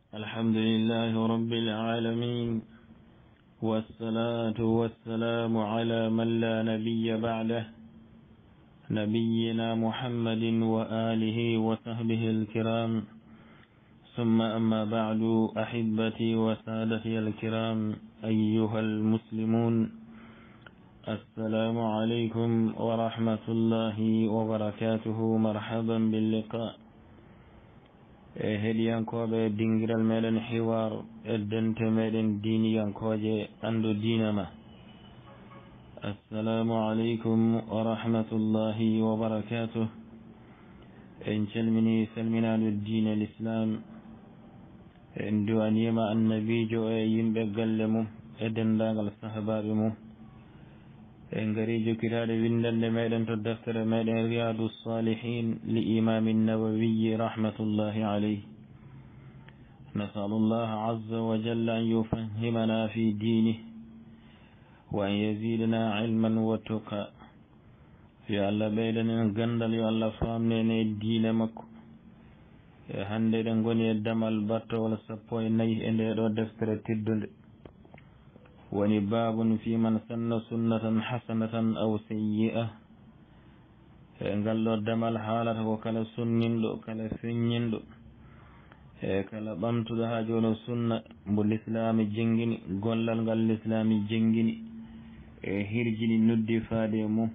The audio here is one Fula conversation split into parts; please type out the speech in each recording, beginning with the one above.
الحمد لله رب العالمين، والصلاة والسلام على من لا نبي بعده، نبينا محمد وآله وصحبه الكرام. ثم أما بعد، أحبتي وسادتي الكرام أيها المسلمون، السلام عليكم ورحمة الله وبركاته. مرحبا باللقاء. heɗiyankoɓe dingiral meɗen hiwar eddente meɗen diniyankoje andu dinama. assalamu aleykum wa rahmatullahi wa barakatuh. en calmini salminaɗo diine l'islam, en duwanima annabijo e yimɓe galle mum e dendagal sahabaɓe mum. en gari jokkitaɗe windande meɗen to deftere meɗen riyadu salihin li imami nawawiyi rahmatullahi alayh. نسأل الله عز وجل أن يفهمنا في دينه وأن يزيدنا علما وتقى. يا الله بيدنا غندل يا الله فامنين الدين مكو hande ɗen goni e damal battowol 14 e nde ɗo deftere teddunde woni babun fi man sanna sunnatan hasanatan aw sayyi'a. e ngal ɗo damal haalata ko kala sunninɗo, kala feññinɗo, e kala ɓamtuɗo ha joni sunna mbo l'islami jengini, gollal ngal l'islami jengini e hirjini noddi faade mum.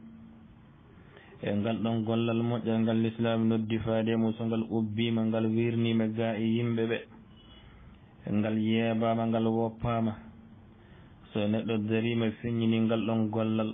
e ngal ɗon gollal moƴƴal ngal l'islami noddi faade mum, so ngal ubbima, ngal wirnima ga e yimɓe ɓe, ngal yeebama, ngal woppama, so neɗɗo darima feññini ngal ɗon gollal,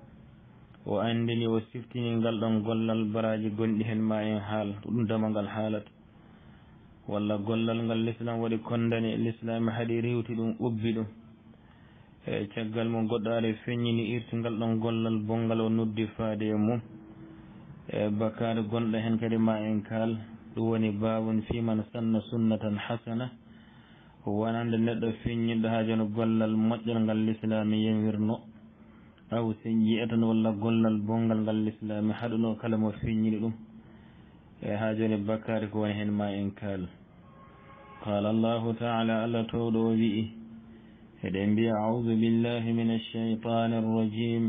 o andini o siftini ngal ɗon gollal baraji gonɗi hen ma en haal ɗum dama ngal haalata, walla gollal ngal l'islam waɗi kondane l'islam haɗi rewti ɗum, ubbi ɗum, e caggal mum goɗɗo ari feññini irti ngal ɗon gollal bongal o noddi faade mum, e bakare gonɗo hen kadi ma en kaal. ɗum woni babun fi man sanna sunnatan hasana, wonande neɗɗo feññinɗo ha joni gollal moƴƴal ngal l'islam yewirno, aw sayyi'atan walla gollal bongal ngal l'islam haɗuno kala mo feññini ɗum, e ha joni bakari ko woni hen ma en kaal. qala allahu taala, allah towɗo o wi'i, eɗen mbiya a'udhu billahi min alshaytani arrajim,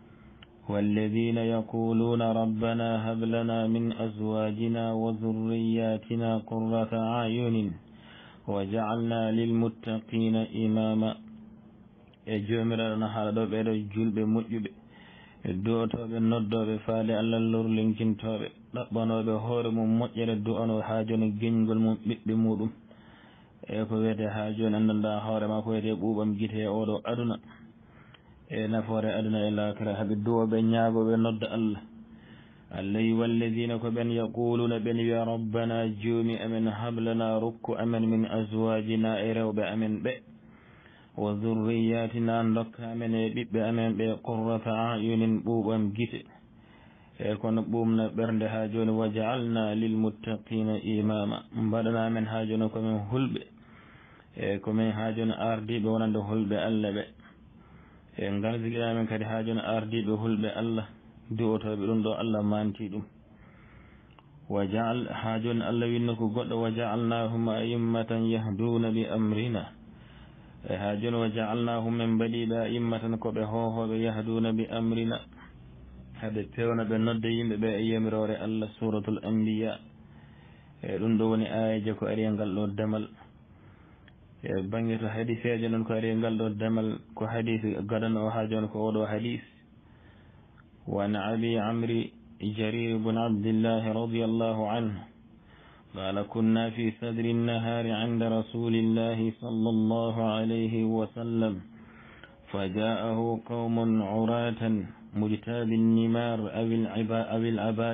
والذين يقولون ربنا هب لنا من أزواجنا وذرياتنا قرة أعين وجعلنا للمتقين إماما. e jomiraɗo haala ɗo ɓeɗo julɓe moƴƴuɓe, e du'otoɓe noddoɓe faade allah lorlinkintoɓe, ɗaɓɓanoɓe hoore mum moƴƴere du'ano ha joni geñgol mum ɓiɓɓe muɗum, e ko wiyete ha joni andanɗa hoore ma ko wiyete ɓuuɓam guite e oɗo aduna, e nafoore aduna e lakira. haaɓe du'oɓe ñaagoɓe nodda allah. allah yi walladina ko ɓen yaquluna ɓen wiya rabbana joomi amen hablana rokku amen min azwajina e rewɓe amen ɓe, wa zurriyatina dokka amen e ɓiɓɓe amen ɓe qurrata ayunin ɓuuɓam gite, e kono ɓuumna ɓernde ha joni wa ja'alna lilmuttaqina imama, mbaɗana amen ha joni komin hulɓe, e komin ha joni ardiɓe wonande hulɓe allah ɓe, e ngal sigiɗa amen kadi ha joni ardiɓe hulɓe allah du'otoɓe ɗum ɗo allah manti ɗum. wa ja'al ha joni allah winno ko goɗɗo, wa ja'alnahum a'immatan yahduna bi amrina, e ha joni wa ja'alnahum min mbaɗiɓe a'immatan koɓe hohoɓe yahduna bi amrina, haɓe pewna ɓe nodde yimɓe ɓe e yamirore allah. suratul anbiya, e ɗum ɗo woni ayaji ko ari e ngal ɗo damal. e banggue to hadiseje noon ko ari e ngal ɗo damal, ko hadise gadano o ha joni ko oɗo hadis. وعن أبي عمرو جرير بن عبد الله رضي الله عنه قال كنا في صدر النهار عند رسول الله صلى الله عليه وسلم فجاءه قوم عراة مجتاب النمار أو العباء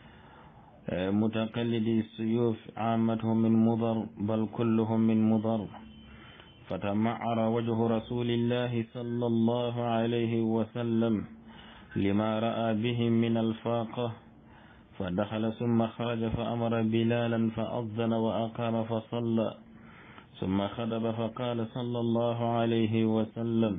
متقلدي السيوف، عامتهم من مضر بل كلهم من مضر، فتمعر وجه رسول الله صلى الله عليه وسلم لما رأى بهم من الفاقة، فدخل ثم خرج فأمر بلالا فأذن وأقام فصلى، ثم خطب فقال صلى الله عليه وسلم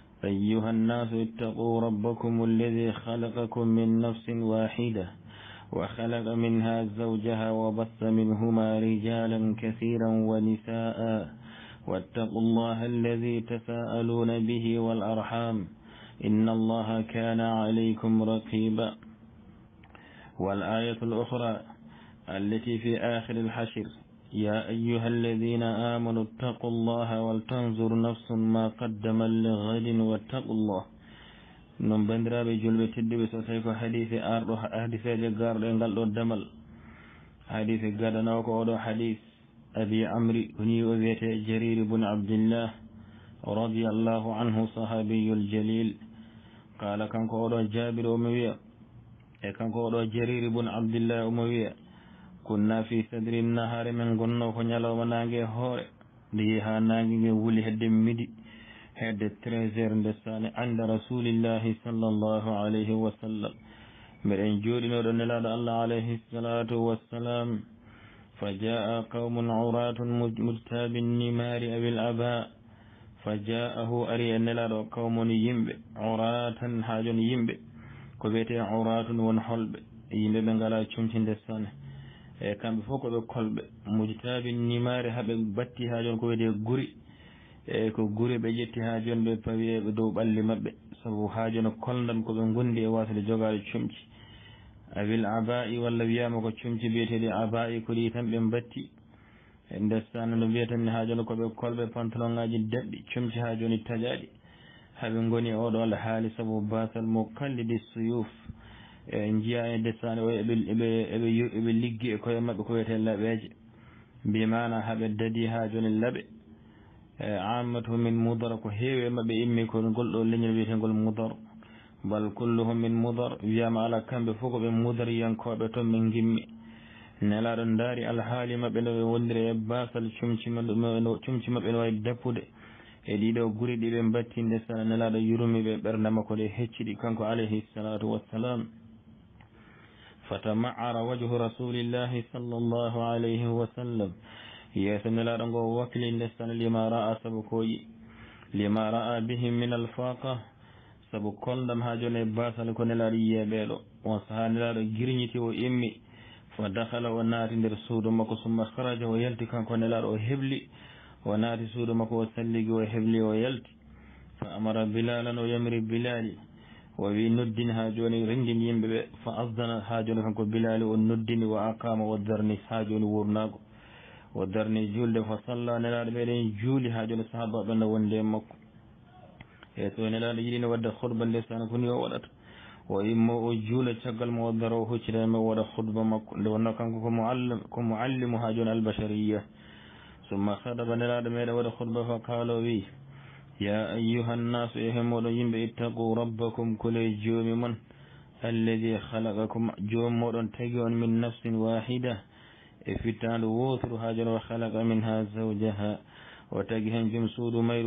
أيها الناس اتقوا ربكم الذي خلقكم من نفس واحدة وخلق منها زوجها وبث منهما رجالا كثيرا ونساء واتقوا الله الذي تساءلون به والأرحام إن الله كان عليكم رقيبا. والآية الأخرى التي في آخر الحشر يا أيها الذين آمنوا اتقوا الله ولتنظر نفس ما قدمت لغد واتقوا الله. non bandiraɓe julɓe tedduɓe so tawi ko hadise arɗo hadiseje garɗo e ngal ɗo damal hadise gadanawo ko oɗo hadis abi amri woni o wiyete jarir bun abdillah radiallahu anhu sahabiyul jalil qala kanko oɗo jabir omo wiya e kanko oɗo jarir bun abdillah omo wiya kunna fi sadri nahare men gonno ko ñalawma nangue hoore nde yeehi ha nangue ngue wuli hedde midi hedde 13h ndessane anda rasulillahi sallallahu alayhi wa sallam mbiɗen jooɗinoɗo nelaɗo allah alayhi salatu wassalam fa jaa qawmun uratun mujtabi nimari awil aba fa jaahu ari e nelaɗo qawmun yimɓe uratan ha jon yimɓe ko wiyete uratun won holɓe yimɓe ɓe ngala cumti ndessane e kamɓe fof koɓe kolɓe mujtabi nimari haɓe batti ha jon ko wiyete guri e ko gure ɓe ƴetti ha joni ɓe pawi ɓe dow ɓalli maɓɓe sabu ha joni kolndam koɓe gondi e wasde jogade cumci awil aba'i walla wiyama ko cumci biyeteɗi aba'i ko ɗi tan ɓe batti e ndessane no wiya tan ni ha joni koɓe kolɓe pantalon ngaji daɓɓi cumci ha joni taƴaɗi haɓe goni oɗo Allah haali sabu basal mo kallidi suyuf e jiya e ndessane o eɓe liggi e koye maɓɓe ko wiyete laɓeje mbimana haɓe dadi ha joni laaɓe ammatuhum min mudar ko heewi maɓɓe immi ko ngol ɗo leñol wiyetengol mudar bal kulluhum min mudar wiyama ala kamɓe fof koɓe mudar yankoɓe toon ɓe gimmi nelaɗo daari alhaali maɓɓe no ɓe wondiri e basal cumci maɓɓe no wawi dappude e ɗiɗo guri ɗi ɓe batti ndesana nelaɗo yurmiɓe ɓernde makko ɗe hecciɗi kanko alayhi salatu wassalam fatama'ara wajhu rasulillahi sallallahu alayhi wa sallam yeeso nelaɗo ngo wakili ndessana lima ra'a sabu koyi lima ra'a bihim min alfaqa sabu kolndam ha joni e basal ko nelaɗo yiyeɓeɗo on saaha nelaɗo girñiti o immi fa dakhala o naati nder suudu makko summa haraja o yalti kanko nelaɗo o hebli o naati suudu makko o salligi o hebli o yalti fa amara bilalan o yamri bilali o wi noddini ha joni rendini yimɓeɓe fa asdana ha joni kanko bilali o noddini wa aqama o darni ha joni wurnago o darni julde fa salla nelaɗo meɗen juuli ha joni sahaba ɓe no wonde e makko e so nelaɗo yiɗino wadde khutba ndesana ko ni o waɗata o immo o juula caggal mo o daro o huccita me o waɗa khutba makko nde wonno kanko ko muallimu ha joni albashariya summa khadaba nelaɗo meɗen waɗa khutba fa kaalo wi ya ayyuha nnasu e hemoɗon yimɓe ittaqu rabbakum kole joomi mon alladi khalaqakum joom moɗon tagi on min nafsin wahida e fittande wotru ha joni wa khalaqa minha zawjaha o tagi hen jom suudu mayru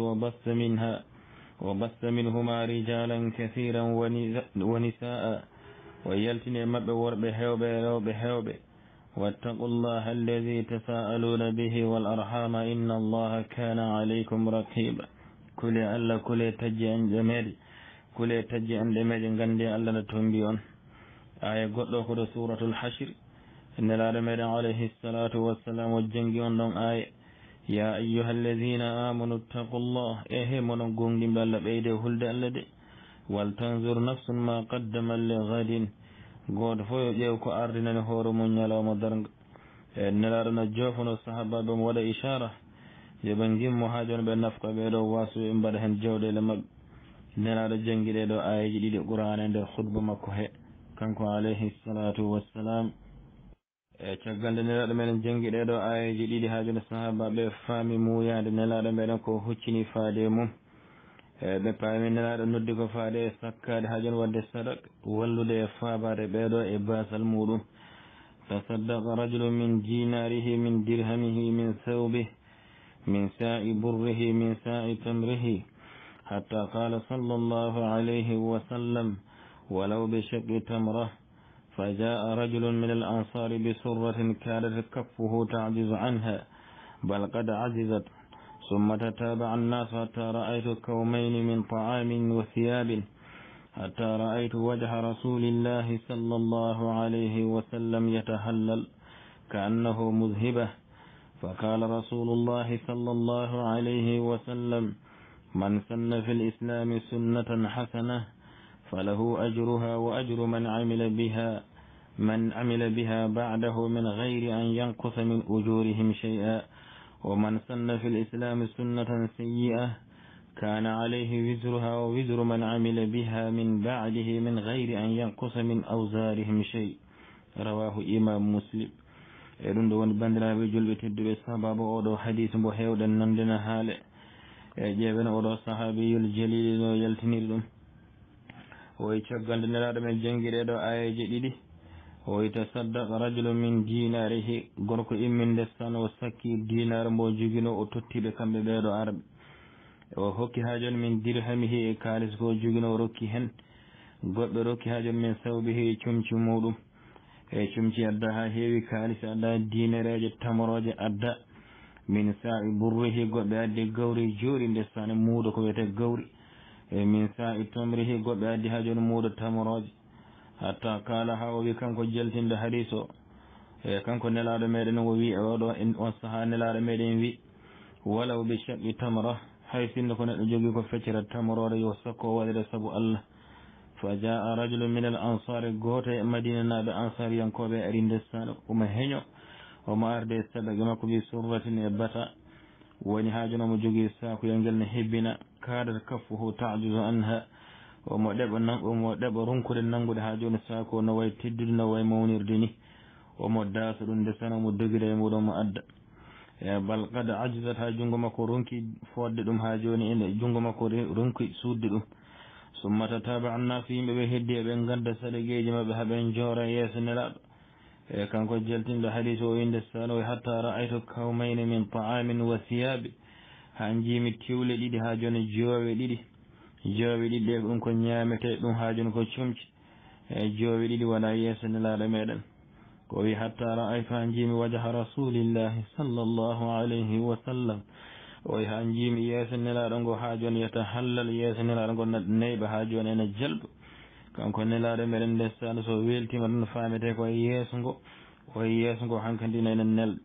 wa bassa minhuma rijalan kathiran wa nisaa o yaltini e maɓɓe worɓe hewɓe rewɓe hewɓe wattaqu llaha alladi tasaaluna bihi wal arhama inna allaha kana alaykum raqiba kule allah kule tajji anɗe meɗe kule tajji anɗe meɗe gandi allah no tombi on aya goɗɗo koɗo suratul hashir nelaɗo meɗen alayhi salatu wassalam o jangi on ɗon aya ya ayyuha alladina amanu ttaqu llah e he monon gonɗimɓe allah ɓeyde hulde allah de wal tanzur nafsun ma qaddamat li gadin goto fof yo ƴeew ko ardinani hoore mum ñalawma darga e nelaɗo no jofono sahabaɓe mo waɗa ishara yoɓe gimmo ha joni ɓe nafka ɓeɗo wasu ɓe mbaɗa hen jawɗele mabɓe nelaɗo jangi ɗeɗo ayaji ɗiɗi qur'ana e nder khutba makko he kanko alayhi salatu wassalam e caggal nde nelaɗo meɗen jangi ɗeɗo ayaji ɗiɗi ha joni sahabaɓe faami muyade nelaɗo meɗen ko huccini faade mum e ɓe paami nelaɗo noddi ko faade e sakkade ha joni wadde sadak wallude e faabade ɓeɗo e basal muɗum tasaddaqa rajulun min dinarihi min dirhamihi min thawbihi min sa'i burrihi min sa'i tamrihi hatta qala sallallahu alayhi wa sallam ولو بشق تمرة فجاء رجل من الأنصار بسرة كادت كفه تعجز عنها بل قد عجزت ثم تتابع الناس حتى رأيت كومين من طعام وثياب حتى رأيت وجه رسول الله صلى الله عليه وسلم يتهلل كأنه مذهبة. فقال رسول الله صلى الله عليه وسلم: من سن في الإسلام سنة حسنة فله أجرها وأجر من عمل بها بعده من غير أن ينقص من أجورهم شيئا. ومن سن في الإسلام سنة سيئة كان عليه وزرها ووزر من عمل بها من بعده من غير أن ينقص من أوزارهم شيء. رواه إمام مسلم. ɗum ɗo woni bandiraɓe julɓe tedduɓe sababu oɗo hadis mbo hewɗen nandina haale ƴeewen oɗo sahabiyul jalil no yaltiniri ɗum. woy caggal nde nelaɗo men jangguiɗeɗo ayeje ɗiɗi woy tasaddaqa rajulu min dinarihi, gorko imminde san o sakki dinar mbo jogino o tottiɓe kamɓe ɓeeɗo arɓe. o hokki ha joni min dirhamihi e kalis ko jogino o rokki hen. goɓɓe rokki ha joni min sawbihi e comci muɗum e cumci adda ha heewi kalis adda dinereje tamoroje adda min sa'i burrihi, goɓɓe addi gawri jooɗi nde sane muuɗo ko wiyete gawri e min sa'i tomrihi, goɓɓe addi ha joni muuɗo tamoroje. hatta kala ha o wi kanko jaltinde hadis o e kanko nelaɗo meɗen o wi oɗo on saaha nelaɗo meɗen wi walaw bi shaqqi tamra, hay sinno ko neɗɗo jogui ko feccere tamorore yo sakko o waɗire saabu Allah. fa jaa rajulu min al ansari, goto e madina naɓe ansariyankoɓe ari ndessano omo heeño omo arde sadaqe makko bi surratin e bata, woni ha joni omo jogui sakoyel ngel ne hebbina kadat kaffuhu tajuzu anha, omo ɗeɓa runkude nanngude ha joni sako no way teddude no way mawnirde ni. omo daasa ɗum ndessano omo dogida e muɗum omo adda bal qad ajzat, ha junngo makko ronki fodde ɗum ha joni ene junngo makko ronki sudde ɗum. summa tataba annasu, yimɓeɓe heddi eɓe gadda saɗageji mabɓe haaɓe joora yeeso nelaɗo e kanko jaltinɗo hadis o inde sano hatta ra'aytu kawmayni min ta'amin wa siyabi, ha jiimi tiwle ɗiɗi ha joni joowe ɗiɗi ɗe ɗum ko ñamete ɗum ha joni ko comci e joowe ɗiɗi wona yeeso nelaɗo meɗen. ko wi hatta ra'aytu, ha jiimi wajha rasulillahi sallallahu alayhi wa sallam, o ha jiimi yeeso nelaɗo ngo ha joni yatahallal, yeeso nelaɗo ngo neyɓa ha joni ene jalba. kanko nelaɗo meɗen ndessano so weltima ɗum famete koye yeeso ngo, yeeso ngo hankkadina ene nelɗa.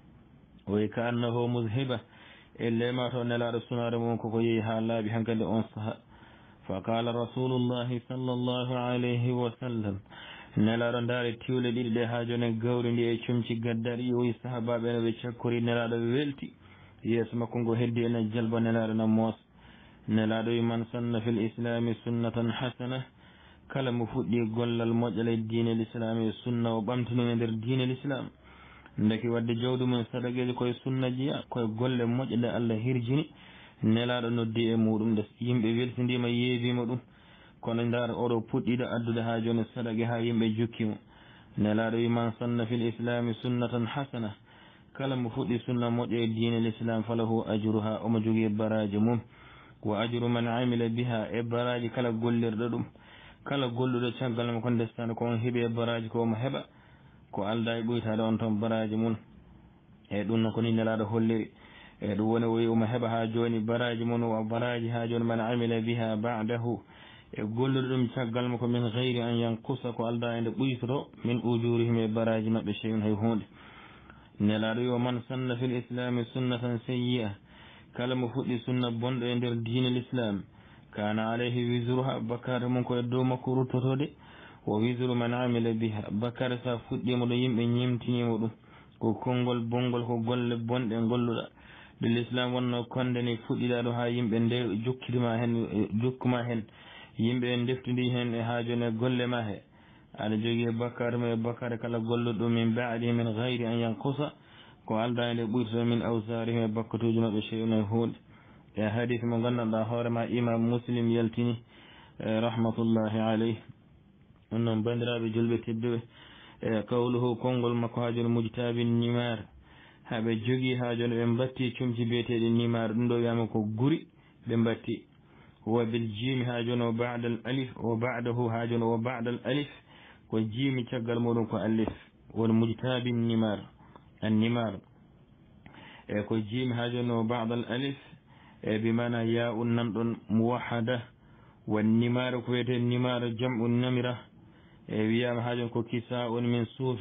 oyi ka annahu muzhiba, ellema to nelaɗo sunare mum koko yeehi ha laaɓi hankkadi on saaha. fa qala rasulullahi sallallahu alayhi wa sallam, nelaɗo ndaari tiwle ɗiɗi ɗe ha joni gawri ndi e comci gaddari yoyi sahabaɓe ene ɓe cakkori nelaɗo welti yeeso makko ngo heddi ene jalba nelaɗo no moosa. nelaɗo wi man sanna fil islami sunnatan hasana, kala mo fuɗɗi gollal moƴƴal e diine l'islam e sunna o ɓamtino e nder diine l'islam, ndeki wadde jawdu mum sadaqeji koye sunna jiya koye golle moƴƴe ɗe Allah hirjini, nelaɗo noddi e muɗum nde yimɓe weltidima yeebima ɗum. kono ndar oɗo puɗɗiɗo addude ha joni sadaqe ha yimɓe jukkimo. nelaɗo wi man sanna fil islami sunnatan hasana, kala mo fuɗɗi sunna moƴƴo e diine l'islam falahu ajruha, omo jogui baraji mum, wa ajru man amila biha, e baraji kala gollirɗo ɗum. kala golluɗo caggal mo ko ndestano ko on heeɓi e baraji ko omo heeɓa, ko alda e ɓoytade on toon baraji mum. e ɗum noon ko ni nelaɗo holliri e ɗum woni o wi omo heeɓa ha joni baraji mum, wa baraji ha joni man amila biha ba'dahu, e golluɗo ɗum caggal mo ko min gayri an yankusa, ko alda ende ɓuytoto min ujurihim e baraji mabɓe cheyun hay hunde. nelaɗo yo man sanna fil islami sunnatan sayyi'a, kala mo fuɗɗi sunna bonɗo e nder diine l'islam kana alayhi wizruha, bakkare mum koye dow makko ruttotode, o wizru man amila biha, bakkare sa fuɗɗimo ɗo yimɓe ñimtinimo ɗum, ko konngol bongol, ko golle bonɗe golluɗa de l'islam wonno konde ni fuɗɗiɗa ɗo ha yimɓe nde jokkuma hen yimɓe en deftidi hen e ha joni e golle ma he, aɗa jogui bakkare ma e bakkare kala golluɗo min ba'di min gayri an yankusa, ko alda nde ɓuytoto min awsarihim e bakkatuji mabɓe cheyun e hunde. e hadith mo gandanɗa hoorema imam muslim yaltini rahmatullahi alayh. ɗum noon bandiraɓe julɓe tedduɓe e kawluhu konngol makko ha joni mujtabin nimar, haɓe jogui ha joni ɓe mbatti comci biyeteɗi nimar, ɗum ɗo wiyama ko guri ɓe mbatti. huwa bil jimi ha joni o ba'da al alif, o ba'dahu ha joni o ba'da al alif, ko jimi caggal muɗum ko alif, won mujtabin nimar annimar, e ko jimi ha joni o ba'da al alif e bimana ya un nanɗon muwahhada, والنمار كويت النمار جمع النمرة ويام هاجون كو كساء من صوف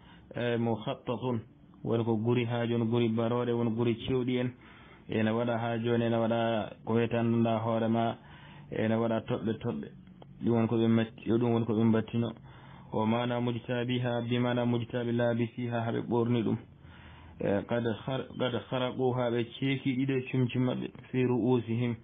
مخطط ونكو غوري هاجون غوري بارودة ون غوري تشودين ena waɗa ha joni ena waɗa ko wetanɗa hoore ma ena waɗa toɓɓe toɓɓe ɗum won koɓe matti ɗum won koɓe battino o mana mujtabiha bimana mujtabi labisiha haɓe ɓorni ɗum qad kharaquha ɓe ceeki ɗiɗo cumci maɓɓe fi ru'usihim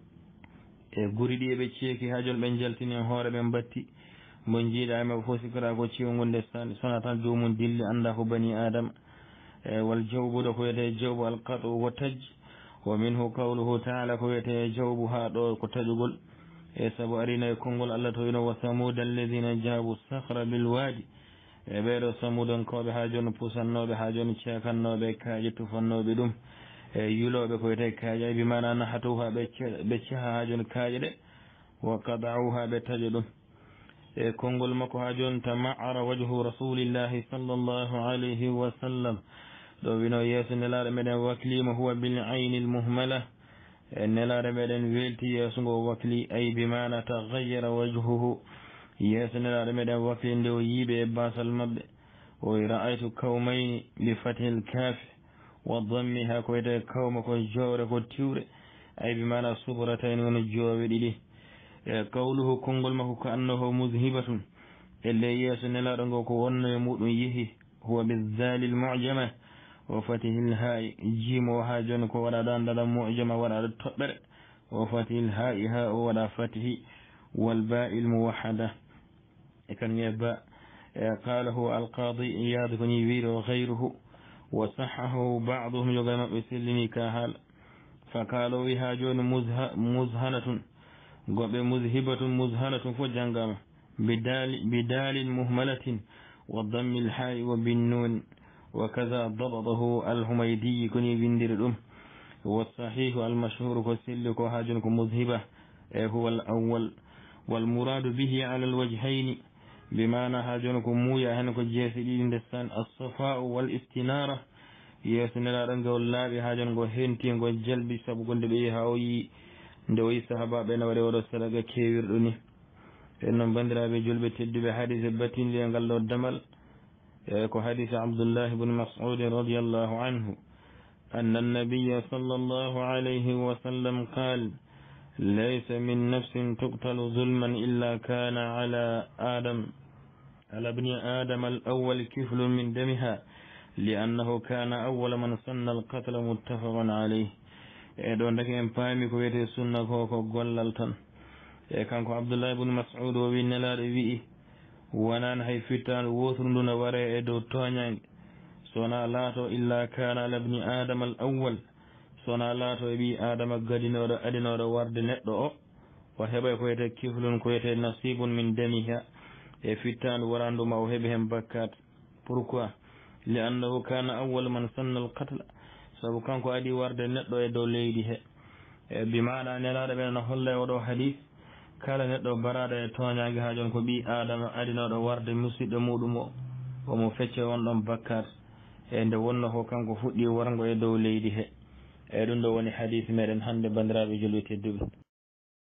guri ɗi ɓe ceeki ha joni ɓe jaltini hoore ɓe batti mo jiiɗa maɓe fof sikora ko ciwo gonde sona tan jomum dilli anda ko bani adama wal jawbu ɗo ko wiyete jawbu alqatu wa taj ومنه قوله تعالى كويت جوبها دو كتجول سبو أرينا يكونغول الله توينو وثمود الذين جابوا الصخر بالوادي بيرو ثمود كوبي هاجون بوسنو بهاجون تشاكنو بكاجي تفنو بدوم يلو بكويت كاجي بمعنى نحتوها بتشها هاجون كاجي وقضعوها بتجدوم كونغول مكو هاجون تمعر وجه رسول الله صلى الله عليه وسلم دو بينو ياس نلار مدن وكلي هو بالعين المهملة نلار مدن ويلتي ياسو وكلي أي بمعنى تغير وجهه ياس نلار مدن وكلي دو يبي باس المبدأ ورأيت كومين بفتح الكاف وضمها كويت كوم كجور كتور أي بمعنى صبرتين ونجور بدي قوله كونغول مكو كأنه مذهبة اللي ياس نلار نغوكو ون يموت يهي هو بالذال المعجمة وفتح الهاء جيم وهاجن ولا دان معجم ولا تبر وفتح الهاء هاء ولا فتح والباء الموحدة كان يباء قاله القاضي إياد بن يبير وغيره وصحه بعضهم يقام بسلني كهال فقالوا هاجون مزهنة مذهبة مزهنة فجنغام بدال مهملة وضم الحاء وبالنون وكذا ضبطه الحميدي كني بندر والصحيح المشهور كسلك وهاجنك مذهبة هو الأول والمراد به على الوجهين بمعنى هاجنك مويا هنك جيسدين دستان الصفاء والاستنارة يسنلا رنجو الله بهاجنك هنتين جلبي سبقون دبيها وي ndowi sahaba ɓe nawari oɗo sadaga kewirɗo ni en noon bandiraɓe julɓe tedduɓe hadise batinde ngal ɗo damal ko hadise Abdullah ibn Mas'ud radiyallahu anhu أن النبي صلى الله عليه وسلم قال ليس من نفس تقتل ظلما إلا كان على ابن آدم الأول كفل من دمها لأنه كان أول من سن القتل متفق عليه دون دك en paami ko wiyete sunna ko gollal tan kanko Abdullah ibn Mas'ud o winnelaɗo wi'i wonan hay fittande wotornduna ware e dow toñange sona laato illa kana ala ibni adama al awwal sona laato e ɓi adama gadinoɗo adinoɗo warde neɗɗo o heɓay ko wiyete kiflun ko wiyete nasibun min damiha e fittande waranduma o heeɓi hen bakkat pourquoi li annahu kana awwal man sanna al qatla sabu kanko adi warde neɗɗo e dow leydi he bi maana nelaɗo ɓen no holle oɗo hadis kala neɗɗo baraɗo e toñague ha jon ko ɓi adama adinoɗo warde musidɗo muɗum o omo fecce on ɗon bakkat e nde wonno ko kanko fuɗɗi wargo e dow leydi he ɗum ɗo woni hadis meɗen hande bandiraɓe julɓe tedduɓe